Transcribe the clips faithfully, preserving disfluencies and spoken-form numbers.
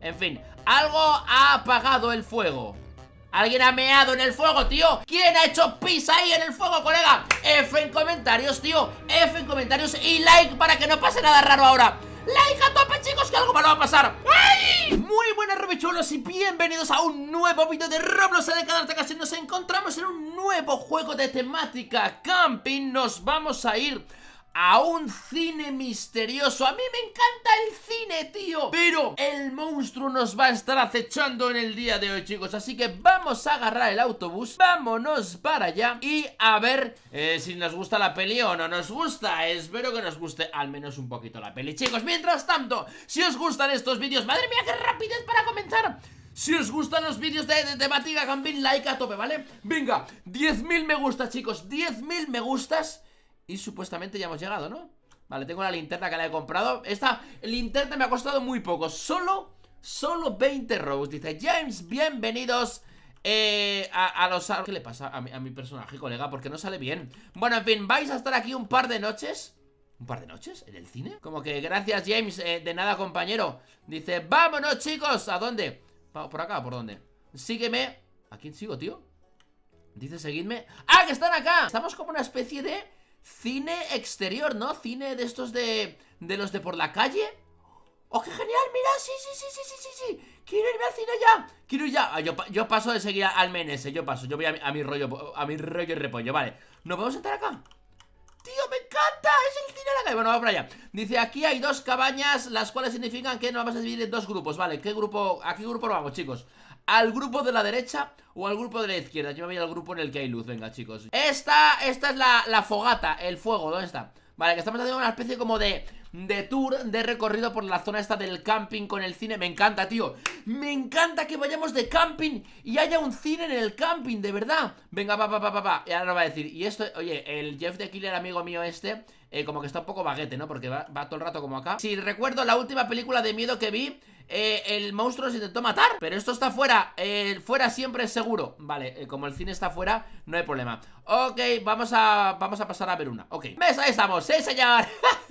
En fin, algo ha apagado el fuego. ¿Alguien ha meado en el fuego, tío? ¿Quién ha hecho pis ahí en el fuego, colega? F en comentarios, tío. F en comentarios y like para que no pase nada raro ahora. Like a tope, chicos, que algo malo va a pasar. ¡Ay! Muy buenas, Robichuelos, y bienvenidos a un nuevo vídeo de Roblox. En el canal de Ocasión nos encontramos en un nuevo juego de temática camping. Nos vamos a ir a un cine misterioso. A mí me encanta el cine, tío, pero el monstruo nos va a estar acechando en el día de hoy, chicos. Así que vamos a agarrar el autobús, vámonos para allá y a ver eh, si nos gusta la peli o no nos gusta. Espero que nos guste al menos un poquito la peli, chicos. Mientras tanto, si os gustan estos vídeos, madre mía, qué rapidez para comenzar. Si os gustan los vídeos de, de temática camping, like a tope, ¿vale? Venga, diez mil me gusta, chicos, diez mil me gustas. Y supuestamente ya hemos llegado, ¿no? Vale, tengo la linterna que la he comprado. Esta linterna me ha costado muy poco. Solo, solo veinte robux. Dice James, bienvenidos eh, a, a los... ¿Qué le pasa a mi, a mi personaje, colega? Porque no sale bien. Bueno, en fin, vais a estar aquí un par de noches. ¿Un par de noches? ¿En el cine? Como que gracias, James, eh, de nada, compañero. Dice, vámonos, chicos. ¿A dónde? ¿Por acá o por dónde? Sígueme. ¿A quién sigo, tío? Dice, seguidme. ¡Ah, que están acá! Estamos como una especie de... cine exterior, ¿no? Cine de estos de... de los de por la calle. ¡Oh, qué genial! ¡Mira! ¡Sí, sí, sí, sí, sí, sí, sí! ¡Quiero irme al cine ya! ¡Quiero ir ya! Ah, yo, yo paso de seguir al menese. Yo paso, yo voy a mi, a mi rollo A mi rollo y repollo, vale. ¿Nos podemos entrar acá? ¡Tío, me encanta! ¡Es el cine de la calle! Bueno, vamos para allá. Dice, aquí hay dos cabañas, las cuales significan que nos vamos a dividir en dos grupos, ¿vale? ¿Qué grupo? ¿A qué grupo nos vamos, chicos? ¿Al grupo de la derecha o al grupo de la izquierda? Yo me voy al grupo en el que hay luz, venga, chicos. Esta, esta es la, la fogata, el fuego, ¿dónde está? Vale, que estamos haciendo una especie como de... de tour, de recorrido por la zona esta del camping con el cine. Me encanta, tío. Me encanta que vayamos de camping y haya un cine en el camping, de verdad. Venga, pa, pa, pa, pa, pa. Y ahora nos va a decir, y esto, oye, el Jeff the Killer, amigo mío este, eh, como que está un poco baguete, ¿no? Porque va, va todo el rato como acá. Si recuerdo la última película de miedo que vi, eh, el monstruo se intentó matar, pero esto está fuera. eh, Fuera siempre es seguro. Vale, eh, como el cine está fuera, no hay problema. Ok, vamos a, vamos a pasar a ver una. Ok, ¿ves? Ahí estamos, ¡sí, señor!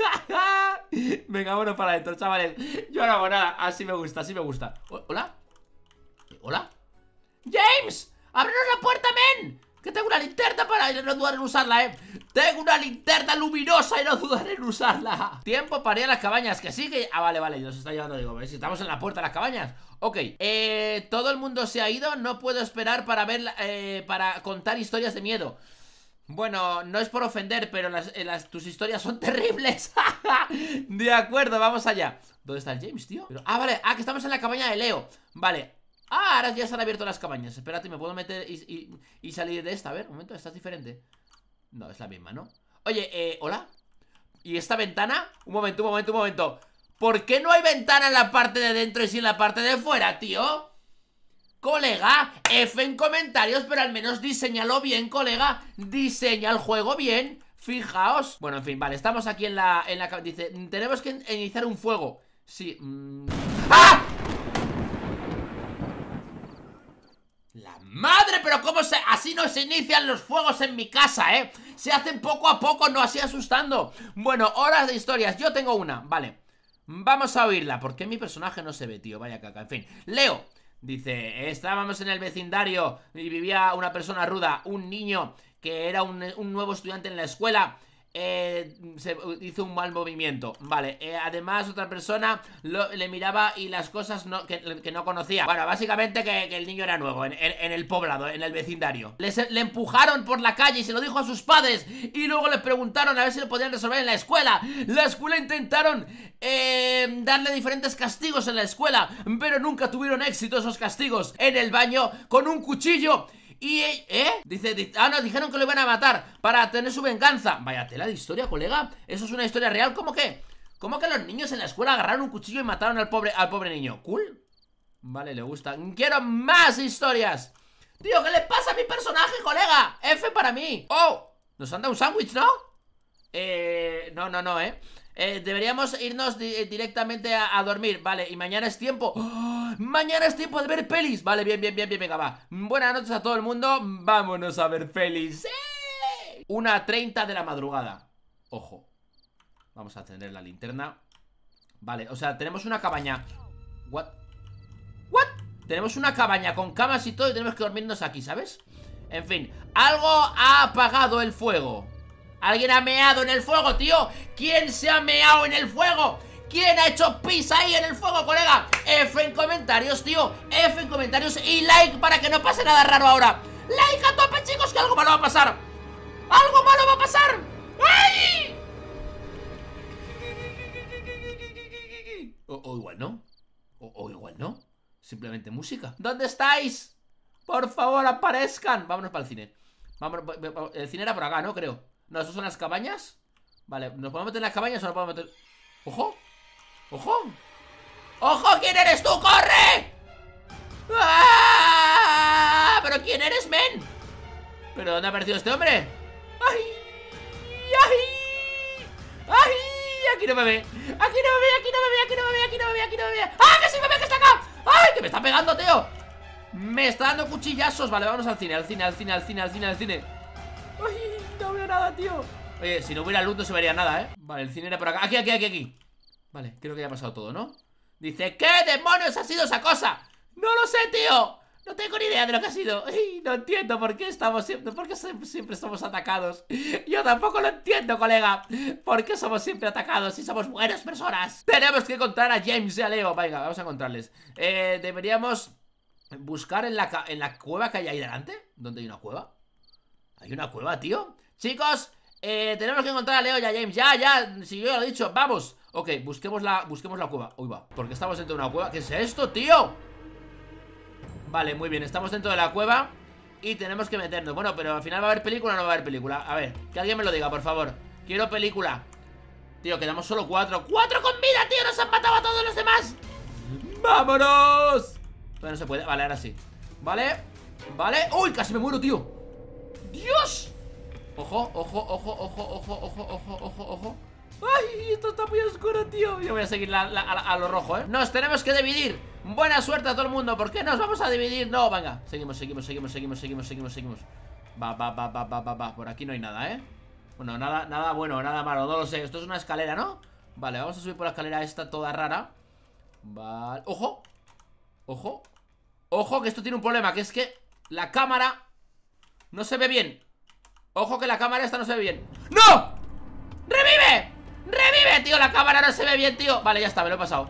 Venga, bueno, para adentro, chavales. Yo no hago nada, así me gusta, así me gusta. ¿Hola? ¿Hola? ¡James! ¡Ábrenos la puerta, men! Que tengo una linterna para no dudar en usarla, eh. Tengo una linterna luminosa y no dudar en usarla. Tiempo para ir a las cabañas, que sí que... Ah, vale, vale, nos está llevando, digo, si estamos en la puerta de las cabañas. Ok, eh, todo el mundo se ha ido. No puedo esperar para ver, eh, para contar historias de miedo. Bueno, no es por ofender, pero las, eh, las, tus historias son terribles. De acuerdo, vamos allá. ¿Dónde está el James, tío? Pero, ah, vale, ah, que estamos en la cabaña de Leo. Vale. Ah, ahora ya se han abierto las cabañas. Espérate, me puedo meter y, y, y salir de esta. A ver, un momento, esta es diferente. No, es la misma, ¿no? Oye, eh, ¿hola? ¿Y esta ventana? Un momento, un momento, un momento. ¿Por qué no hay ventana en la parte de dentro y sí en la parte de fuera, tío? Colega, F en comentarios, pero al menos diseñalo bien, colega. Diseña el juego bien. Fijaos. Bueno, en fin, vale, estamos aquí en la... En la dice, tenemos que iniciar un fuego. Sí. Mm. ¡Ah! La madre, pero cómo se... Así no se inician los fuegos en mi casa, ¿eh? Se hacen poco a poco, no así asustando. Bueno, horas de historias, yo tengo una, vale. Vamos a oírla, ¿por qué mi personaje no se ve, tío? Vaya caca, en fin. Leo dice, estábamos en el vecindario y vivía una persona ruda, un niño que era un, un nuevo estudiante en la escuela. Eh, se hizo un mal movimiento. Vale, eh, además otra persona lo, le miraba y las cosas no, que, que no conocía. Bueno, básicamente que, que el niño era nuevo en, en, en el poblado, en el vecindario. Les, Le empujaron por la calle y se lo dijo a sus padres. Y luego le preguntaron a ver si lo podían resolver en la escuela. La escuela intentaron eh, darle diferentes castigos en la escuela, pero nunca tuvieron éxito esos castigos. En el baño con un cuchillo. Y, ¿eh? Dice, dice, ah, no, dijeron que lo iban a matar para tener su venganza. Vaya tela de historia, colega. ¿Eso es una historia real? ¿Cómo que? ¿Cómo que los niños en la escuela agarraron un cuchillo y mataron al pobre, al pobre niño? ¿Cool? Vale, le gusta. ¡Quiero más historias! Tío, ¿qué le pasa a mi personaje, colega? F para mí. ¡Oh! Nos han dado un sándwich, ¿no? Eh... No, no, no, ¿eh? Eh, deberíamos irnos di directamente a, a dormir. Vale, y mañana es tiempo. ¡Oh! Mañana es tiempo de ver pelis. Vale, bien, bien, bien, bien, venga, va. Buenas noches a todo el mundo. Vámonos a ver pelis. ¡Sí! Una treinta de la madrugada. Ojo. Vamos a encender la linterna. Vale, o sea, tenemos una cabaña. What? Tenemos una cabaña con camas y todo y tenemos que dormirnos aquí, ¿sabes? En fin, algo ha apagado el fuego. ¿Alguien ha meado en el fuego, tío? ¿Quién se ha meado en el fuego? ¿Quién ha hecho pis ahí en el fuego, colega? F en comentarios, tío. F en comentarios y like para que no pase nada raro ahora. Like a tope, chicos, que algo malo va a pasar. ¡Algo malo va a pasar! ¡Ay! O, o igual no. O, o igual no. Simplemente música. ¿Dónde estáis? Por favor, aparezcan. Vámonos para el cine. Vámonos, el cine era por acá, ¿no? Creo. No, ¿esas son las cabañas? Vale, ¿nos podemos meter en las cabañas o no podemos meter? ¡Ojo! ¡Ojo! ¡Ojo! ¿Quién eres tú? ¡Corre! ¡Ah! ¿Pero quién eres, men? ¿Pero dónde ha aparecido este hombre? ¡Ay! ¡Ay! ¡Ay! Aquí no me ve. Aquí no me ve, aquí no me ve, aquí no me ve, aquí no me ve, aquí no me ve. ¡Ah, que sí me ve, que está acá! ¡Ay, que me está pegando, tío! Me está dando cuchillazos. Vale, vamos al cine, al cine, al cine, al cine, al cine, al cine. ¡Ay! No veo nada, tío. Oye, si no hubiera luz no se vería nada, ¿eh? Vale, el cine era por acá. Aquí, aquí, aquí, aquí. Vale, creo que ya ha pasado todo, ¿no? Dice, ¿qué demonios ha sido esa cosa? No lo sé, tío. No tengo ni idea de lo que ha sido. Ay, no entiendo por qué estamos siempre, por qué siempre somos atacados. Yo tampoco lo entiendo, colega. ¿Por qué somos siempre atacados si somos buenas personas? Tenemos que encontrar a James y a Leo. Venga, vamos a encontrarles. Eh, deberíamos buscar en la, en la cueva que hay ahí delante. ¿Dónde hay una cueva? Hay una cueva, tío. Chicos, eh, tenemos que encontrar a Leo y a James. Ya, ya, si yo ya lo he dicho, vamos. Ok, busquemos la, busquemos la cueva. Uy, va, porque estamos dentro de una cueva. ¿Qué es esto, tío? Vale, muy bien, estamos dentro de la cueva y tenemos que meternos. Bueno, pero al final va a haber película o no va a haber película. A ver, que alguien me lo diga, por favor. Quiero película. Tío, quedamos solo cuatro. ¡Cuatro con vida, tío! ¡Nos han matado a todos los demás! ¡Vámonos! Todavía no se puede, vale, ahora sí. Vale, vale. ¡Uy, casi me muero, tío! ¡Dios! Ojo, ojo, ojo, ojo, ojo, ojo, ojo, ojo, ojo. ¡Ay! Esto está muy oscuro, tío. Yo voy a seguir la, la, a, a lo rojo, ¿eh? Nos tenemos que dividir. Buena suerte a todo el mundo. ¿Por qué nos vamos a dividir? No, venga. Seguimos, seguimos, seguimos, seguimos, seguimos, seguimos, seguimos. Va, va, va, va, va, va, va. Por aquí no hay nada, ¿eh? Bueno, nada, nada bueno, nada malo. No lo sé. Esto es una escalera, ¿no? Vale, vamos a subir por la escalera esta toda rara. Vale. ¡Ojo! ¡Ojo! ¡Ojo! Que esto tiene un problema. Que es que la cámara no se ve bien. Ojo que la cámara esta no se ve bien. ¡No! ¡Revive! ¡Revive, tío! La cámara no se ve bien, tío. Vale, ya está, me lo he pasado.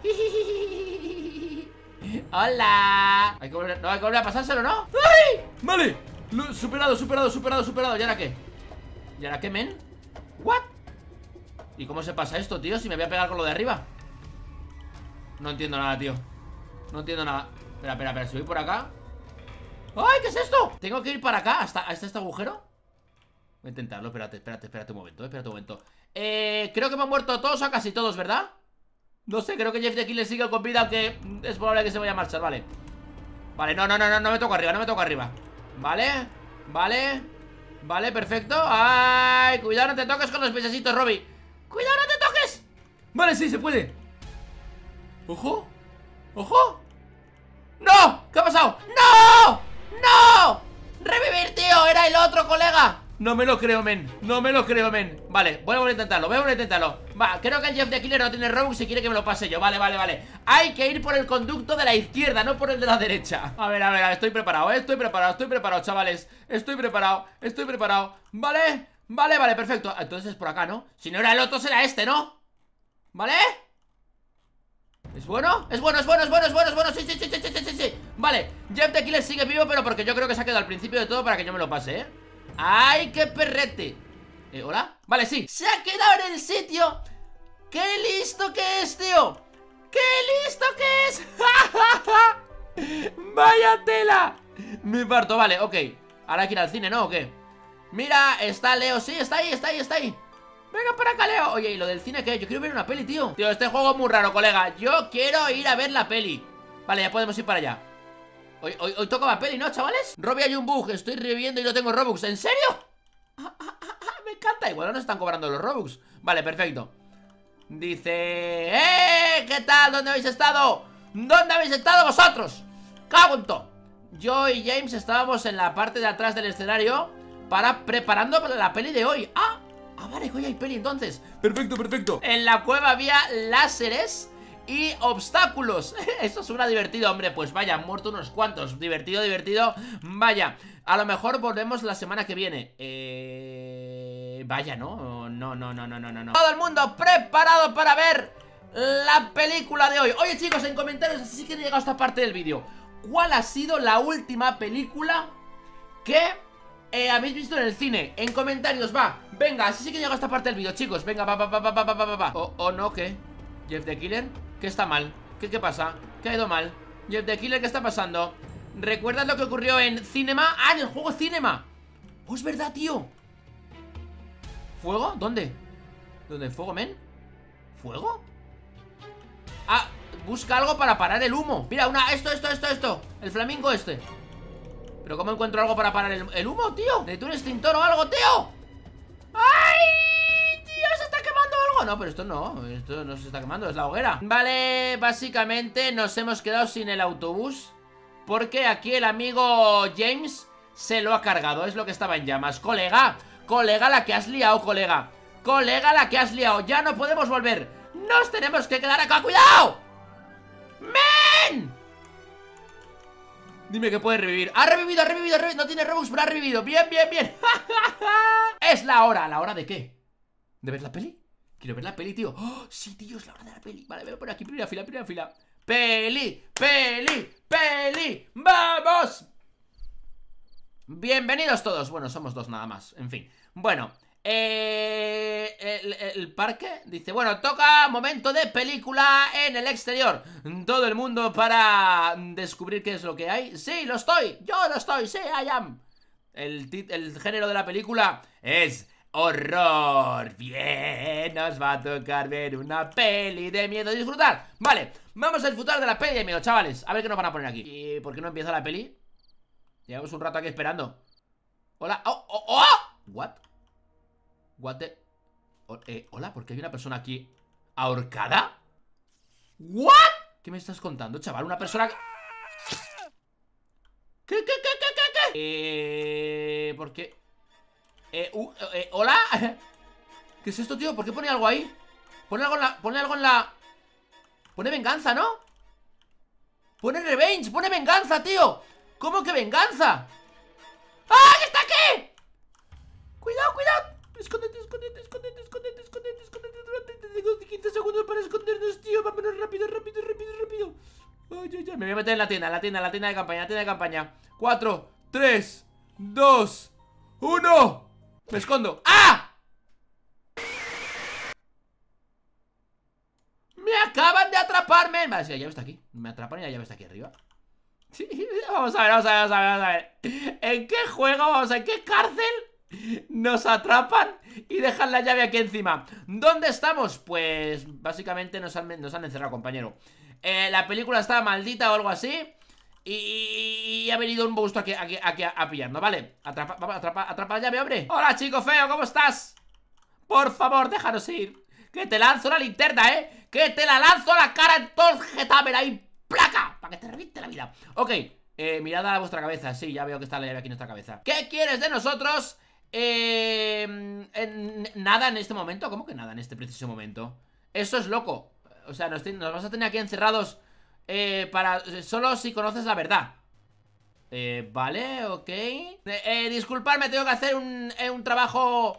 ¡Hola! Hay que volver, no, hay que volver a pasárselo, ¿no? ¡Ay! Vale, lo, superado, superado, superado, superado. ¿Y ahora qué? ¿Y ahora qué, men? ¿What? ¿Y cómo se pasa esto, tío? Si me voy a pegar con lo de arriba. No entiendo nada, tío. No entiendo nada. Espera, espera, espera, si voy por acá. ¡Ay! ¿Qué es esto? ¿Tengo que ir para acá? ¿Hasta, hasta este agujero? Voy a intentarlo, espérate, espérate, espérate un momento, espérate un momento. Eh, creo que me han muerto todos o casi todos, ¿verdad? No sé, creo que Jeff de Killer sigue con vida, aunque es probable que se vaya a marchar, vale. Vale, no, no, no, no, no me toco arriba, no me toco arriba. Vale, vale, vale, perfecto. Ay, cuidado, no te toques con los piececitos, Robby. Cuidado, no te toques. Vale, sí, se puede. Ojo, ojo. ¡No! ¿Qué ha pasado? ¡No! ¡No! ¡Revivir, tío! ¡Era el otro, colega! No me lo creo, men. No me lo creo, men. Vale, voy a volver a intentarlo, voy a volver a intentarlo. Va, creo que el Jeff the Killer no tiene Robux y quiere que me lo pase yo. Vale, vale, vale. Hay que ir por el conducto de la izquierda, no por el de la derecha. A ver, a ver, a ver, estoy preparado, ¿eh? Estoy preparado, estoy preparado, chavales. Estoy preparado, estoy preparado. Vale, vale, vale, perfecto. Entonces es por acá, ¿no? Si no era el otro, será este, ¿no? ¿Vale? ¿Es bueno? ¿Es bueno? ¿Es bueno? ¿Es bueno? ¿Es bueno? ¿Es bueno? Sí, sí, sí, sí, sí, sí, sí. Vale, Jeff the Killer sigue vivo, pero porque yo creo que se ha quedado al principio de todo para que yo me lo pase, ¿eh? ¡Ay, qué perrete! Eh, ¿hola? Vale, sí. Se ha quedado en el sitio. ¡Qué listo que es, tío! ¡Qué listo que es! ¡Vaya tela! Me parto, vale, ok. Ahora hay que ir al cine, ¿no? ¿O qué? Mira, está Leo, sí, está ahí, está ahí, está ahí. Venga para acá, Leo. Oye, ¿y lo del cine qué? Yo quiero ver una peli, tío. Tío, este juego es muy raro, colega. Yo quiero ir a ver la peli. Vale, ya podemos ir para allá. Hoy, hoy, hoy toca la peli, ¿no, chavales? Robby, hay un bug, estoy reviviendo y no tengo Robux. ¿En serio? Ah, ah, ah, ah, me encanta. Igual no nos están cobrando los Robux. Vale, perfecto. Dice... ¡Eh! ¿Qué tal? ¿Dónde habéis estado? ¿Dónde habéis estado vosotros? ¡Cago en todo! Yo y James estábamos en la parte de atrás del escenario para preparando para la peli de hoy. ¡Ah! Ah, vale, que hoy hay peli entonces. Perfecto, perfecto. En la cueva había láseres y obstáculos. Eso suena divertido, hombre. Pues vaya, han muerto unos cuantos. Divertido, divertido. Vaya, a lo mejor volvemos la semana que viene. Eh... Vaya, ¿no? No, no, no, no, no, no. Todo el mundo preparado para ver la película de hoy. Oye, chicos, en comentarios, así que he llegado a esta parte del vídeo, ¿cuál ha sido la última película que eh, habéis visto en el cine? En comentarios, va. Venga, así sí que he llegado a esta parte del vídeo, chicos. Venga, va, va, va, va, va, va, va, va. O, o no, ¿qué? ¿Jeff the Killer? ¿Qué está mal? ¿Qué, qué pasa? ¿Qué ha ido mal? Jeff the Killer, ¿qué está pasando? ¿Recuerdas lo que ocurrió en Cinema? ¡Ah, en el juego Cinema! ¡Oh, es verdad, tío! ¿Fuego? ¿Dónde? ¿Dónde hay fuego, men? ¿Fuego? Ah, busca algo para parar el humo. Mira, una, esto, esto, esto, esto. El flamingo este. ¿Pero cómo encuentro algo para parar el, el humo, tío? ¿Necesito un extintor o algo, tío? ¡Ay! Tío, se está quemando algo. No, pero esto no, esto no se está quemando, es la hoguera. Vale, básicamente nos hemos quedado sin el autobús porque aquí el amigo James se lo ha cargado, es lo que estaba en llamas. Colega, colega, la que has liado, colega. Colega, la que has liado, ya no podemos volver. Nos tenemos que quedar acá, ¡cuidado! ¡Men! Dime que puede revivir. ¡Ha revivido, ha revivido, ha revivido! No tiene Robux, pero ha revivido. Bien, bien, bien. Es la hora. ¿La hora de qué? ¿De ver la peli? Quiero ver la peli, tío. ¡Oh, sí, tío! Es la hora de la peli. Vale, voy a poner aquí primera fila, primera fila. ¡Peli! ¡Peli! ¡Peli! ¡Vamos! Bienvenidos todos. Bueno, somos dos nada más. En fin. Bueno. Eh, el, el parque dice, bueno, toca momento de película en el exterior. Todo el mundo para descubrir qué es lo que hay. Sí, lo estoy, yo lo estoy, sí, I am. El, el género de la película es horror. Bien, nos va a tocar ver una peli de miedo y disfrutar. Vale, vamos a disfrutar de la peli de miedo, chavales. A ver qué nos van a poner aquí. ¿Y por qué no empieza la peli? Llevamos un rato aquí esperando. Hola, oh, oh, oh. What? What the... oh, eh, hola, ¿por qué hay una persona aquí ahorcada? ¿What? ¿Qué me estás contando, chaval? Una persona... ¿Qué, qué, qué, qué, qué, qué? Eh... ¿Por qué? Eh, uh, eh, ¿hola? ¿Qué es esto, tío? ¿Por qué pone algo ahí? Pone algo en la... Pone algo en la... Pone venganza, ¿no? Pone revenge, pone venganza, tío. ¿Cómo que venganza? ¡Ah, que está aquí! Cuidado, cuidado. Escóndete, escóndete, escóndete, escóndete, escóndete, escóndete. Tengo quince segundos para escondernos, tío. Vámonos rápido, rápido, rápido, rápido. Ay, ay, ay. Me voy a meter en la tienda, en la tienda, en la tienda de campaña, la tienda de campaña. cuatro, tres, dos, uno. Me escondo. ¡Ah! Me acaban de atraparme. Vale, si la llave está aquí. Me atrapan y la llave está aquí arriba. Sí, vamos a ver, vamos a ver, vamos a ver, vamos a ver. ¿En qué juego? Vamos a ver, ¿en qué cárcel nos atrapan y dejan la llave aquí encima? ¿Dónde estamos? Pues básicamente nos han, nos han encerrado, compañero. eh, La película estaba maldita o algo así Y, y ha venido un monstruo aquí, aquí, aquí a, a pillarnos, ¿vale? Atrapa, atrapa, atrapa la llave, hombre. Hola, chico feo, ¿cómo estás? Por favor, déjanos ir. Que te lanzo la linterna, ¿eh? Que te la lanzo a la cara en todo el getamer ahí, placa, para que te reviente la vida. Ok, eh, mirad a vuestra cabeza. Sí, ya veo que está la llave aquí en nuestra cabeza. ¿Qué quieres de nosotros? Eh, en, nada en este momento. ¿Cómo que nada en este preciso momento? Eso es loco. O sea, nos, nos vas a tener aquí encerrados eh, para solo si conoces la verdad. Eh, vale, ok. Eh, eh, disculpadme, tengo que hacer un, eh, un trabajo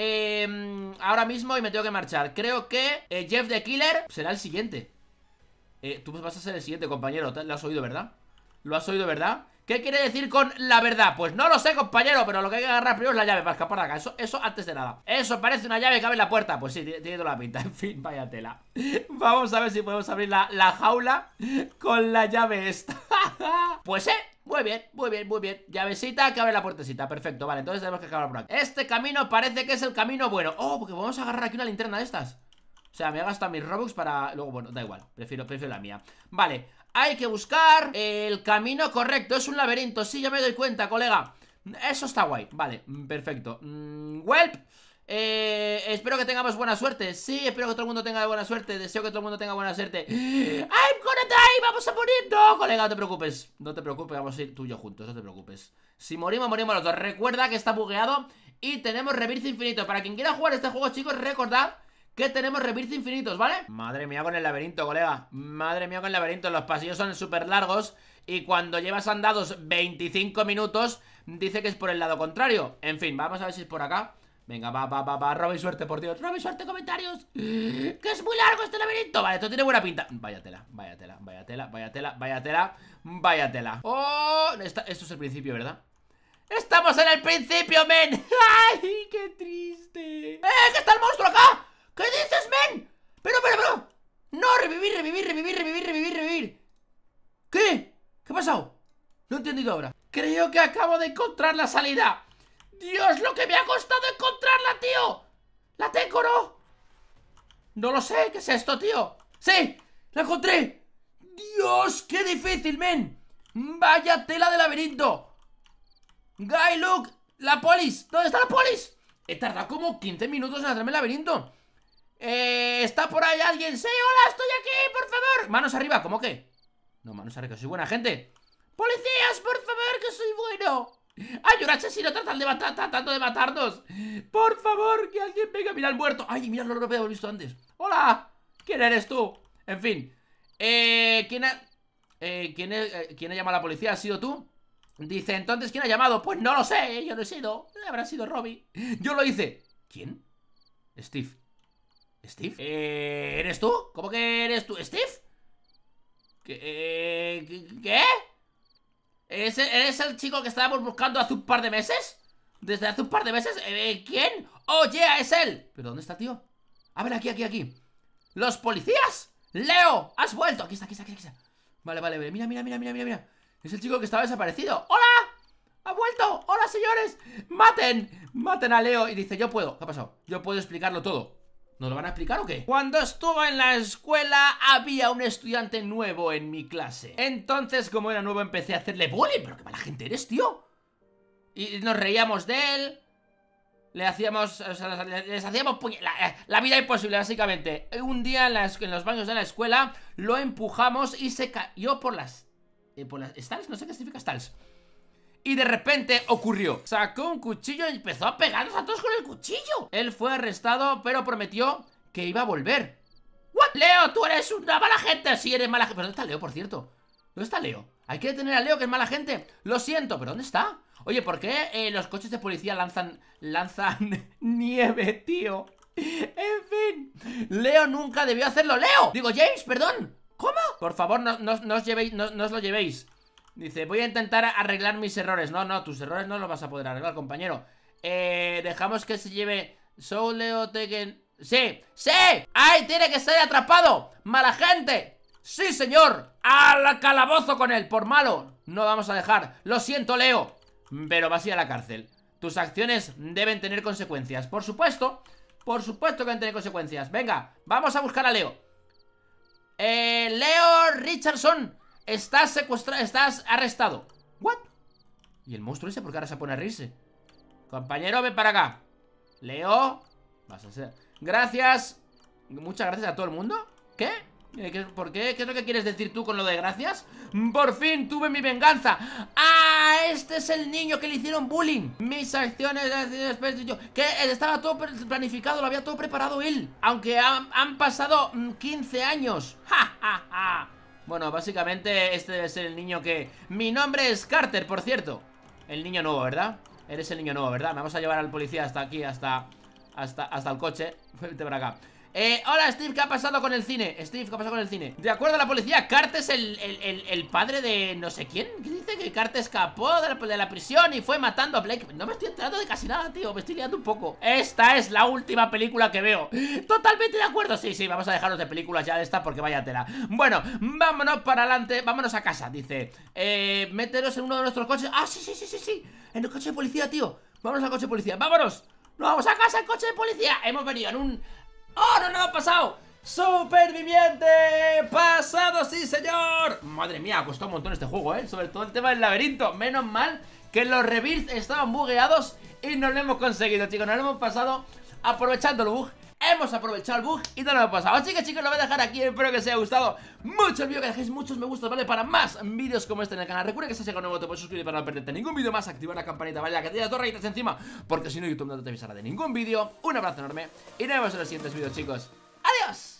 eh, ahora mismo y me tengo que marchar. Creo que eh, Jeff the Killer será el siguiente. eh, Tú vas a ser el siguiente, compañero. ¿Lo has oído, verdad? ¿Lo has oído, verdad? ¿Qué quiere decir con la verdad? Pues no lo sé, compañero, pero lo que hay que agarrar primero es la llave para escapar de acá. Eso, eso antes de nada. Eso parece una llave que abre la puerta. Pues sí, tiene, tiene toda la pinta. En fin, vaya tela. Vamos a ver si podemos abrir la, la jaula con la llave esta. Pues eh, muy bien, muy bien, muy bien. Llavecita que abre la puertecita, perfecto. Vale, entonces tenemos que acabar por aquí. Este camino parece que es el camino bueno. Oh, porque vamos a agarrar aquí una linterna de estas. O sea, me he gastado mis Robux para... Luego, bueno, da igual, prefiero, prefiero la mía. Vale, hay que buscar el camino correcto. Es un laberinto, sí, ya me doy cuenta, colega. Eso está guay, vale, perfecto. mm, Welp, eh, espero que tengamos buena suerte. Sí, espero que todo el mundo tenga buena suerte. Deseo que todo el mundo tenga buena suerte. I'm gonna die, vamos a morir. No, colega, no te preocupes. No te preocupes, vamos a ir tú y yo juntos, no te preocupes. Si morimos, morimos los dos. Recuerda que está bugueado y tenemos reverse infinito. Para quien quiera jugar este juego, chicos, recordad que tenemos rebirth infinitos, ¿vale? Madre mía con el laberinto, colega. Madre mía con el laberinto. Los pasillos son súper largos y cuando llevas andados veinticinco minutos dice que es por el lado contrario. En fin, vamos a ver si es por acá. Venga, va, va, va, va, roba y suerte, por Dios. Roba y suerte, comentarios. Que es muy largo este laberinto. Vale, esto tiene buena pinta. Váyatela, váyatela, váyatela, váyatela, váyatela, váyatela. Oh, esta, esto es el principio, ¿verdad? ¡Estamos en el principio, men! ¡Ay, qué triste! ¡Eh, que está el monstruo acá! ¿Qué dices, men? Pero, pero, pero. No, revivir, revivir, revivir, revivir, revivir, revivir. ¿Qué? ¿Qué ha pasado? No he entendido ahora. Creo que acabo de encontrar la salida. Dios, lo que me ha costado encontrarla, tío. La tengo, ¿no? No lo sé, ¿qué es esto, tío? ¡Sí! ¡La encontré! ¡Dios, qué difícil, men! ¡Vaya tela de laberinto! Guy, look, la polis. ¿Dónde está la polis? He tardado como quince minutos en hacerme el laberinto. Eh, ¿está por ahí alguien? Sí, hola, estoy aquí, por favor. Manos arriba, ¿cómo que? No, manos arriba, que soy buena gente. Policías, por favor, que soy bueno. Hay un asesino tratando de, matar, tratando de matarnos. Por favor, que alguien venga. Mira el muerto. Ay, mira, no lo había visto antes. Hola, ¿quién eres tú? En fin, eh, ¿quién ha, eh, ¿quién, es, eh, ¿quién ha llamado a la policía? ¿Has sido tú? Dice, entonces, ¿quién ha llamado? Pues no lo sé, yo no he sido. Habrá sido Robbie. Yo lo hice. ¿Quién? Steve. ¿Steve? Eh, ¿Eres tú? ¿Cómo que eres tú? ¿Steve? ¿Qué? Eh, ¿Qué? ¿Eres, ¿Eres el chico que estábamos buscando hace un par de meses? ¿Desde hace un par de meses? Eh, ¿Quién? ¡Oh, yeah, es él! ¿Pero dónde está, tío? A ver, aquí, aquí, aquí. ¡Los policías! ¡Leo! ¡Has vuelto! Aquí está, aquí está, aquí está. Vale, vale, vale. Mira, mira, mira, mira, mira, mira. Es el chico que estaba desaparecido. ¡Hola! ¡Ha vuelto! ¡Hola, señores! ¡Maten! ¡Maten a Leo! Y dice, yo puedo. ¿Qué ha pasado? Yo puedo explicarlo todo. ¿Nos lo van a explicar o qué? Cuando estuve en la escuela había un estudiante nuevo en mi clase. Entonces, como era nuevo, empecé a hacerle bullying. Pero qué mala gente eres, tío. Y nos reíamos de él. Le hacíamos, o sea, les hacíamos la, la vida imposible, básicamente. Un día en, la, en los baños de la escuela lo empujamos y se cayó por las... Eh, por las stalls, no sé qué significa stalls. Y de repente ocurrió. Sacó un cuchillo y empezó a pegarnos a todos con el cuchillo. Él fue arrestado, pero prometió que iba a volver. ¿What? Leo, tú eres una mala gente. Sí, eres mala gente. ¿Pero dónde está Leo, por cierto? ¿Dónde está Leo? Hay que detener a Leo, que es mala gente. Lo siento, ¿pero dónde está? Oye, ¿por qué eh, los coches de policía lanzan Lanzan nieve, tío? En fin, Leo nunca debió hacerlo. ¡Leo! Digo, James, perdón. ¿Cómo? Por favor, no, no, no os llevéis, no, no os lo llevéis. Dice, voy a intentar arreglar mis errores. No, no, tus errores no los vas a poder arreglar, compañero. Eh, dejamos que se lleve. So Leo Tekken. ¡Sí! ¡Sí! ¡Ahí tiene que ser atrapado! ¡Mala gente! ¡Sí, señor! ¡Al calabozo con él! Por malo. No vamos a dejar. Lo siento, Leo. Pero vas a ir a la cárcel. Tus acciones deben tener consecuencias. Por supuesto. Por supuesto que deben tener consecuencias. Venga, vamos a buscar a Leo. Eh, Leo Richardson. Estás secuestrado, estás arrestado. ¿What? ¿Y el monstruo ese por qué ahora se pone a reírse? Compañero, ven para acá. Leo, vas a ser... Gracias. Muchas gracias a todo el mundo. ¿Qué? ¿Por qué? ¿Qué es lo que quieres decir tú con lo de gracias? Por fin tuve mi venganza. ¡Ah! Este es el niño que le hicieron bullying. Mis acciones... Que estaba todo planificado, lo había todo preparado él. Aunque han, han pasado quince años. ¡Ja, ja, ja! Bueno, básicamente este debe ser el niño que... Mi nombre es Carter, por cierto. El niño nuevo, ¿verdad? Eres el niño nuevo, ¿verdad? Me vamos a llevar al policía hasta aquí, hasta... Hasta, hasta el coche. Vete para acá. Eh, hola Steve, ¿qué ha pasado con el cine? Steve, ¿qué ha pasado con el cine? De acuerdo a la policía, Carter es el, el, el, el padre de no sé quién. ¿Qué dice? Que Carter escapó de la, de la prisión y fue matando a Blake. No me estoy enterando de casi nada, tío. Me estoy liando un poco. Esta es la última película que veo. Totalmente de acuerdo. Sí, sí, vamos a dejarnos de películas ya de esta porque vaya tela. Bueno, vámonos para adelante. Vámonos a casa, dice. Eh, méteros en uno de nuestros coches. Ah, sí, sí, sí, sí, sí. En el coche de policía, tío. Vámonos al coche de policía. Vámonos. Nos vamos a casa en coche de policía. Hemos venido en un... ¡Oh, no, no, ha pasado! ¡Superviviente! ¡Pasado, sí, señor! Madre mía, ha costado un montón este juego, ¿eh? Sobre todo el tema del laberinto. Menos mal que los rebirths estaban bugueados y no lo hemos conseguido, chicos. Nos lo hemos pasado aprovechando el bug. hemos aprovechado el bug y no lo hemos pasado. Así que chicos, lo voy a dejar aquí, espero que os haya gustado mucho el vídeo, que dejéis muchos me gusta, ¿vale? Para más vídeos como este en el canal. Recuerda que si has llegado nuevo te puedes suscribir para no perderte ningún vídeo más, activar la campanita, ¿vale? Que te das dos rayitas encima, porque si no YouTube no te avisará de ningún vídeo. Un abrazo enorme y nos vemos en los siguientes vídeos, chicos. ¡Adiós!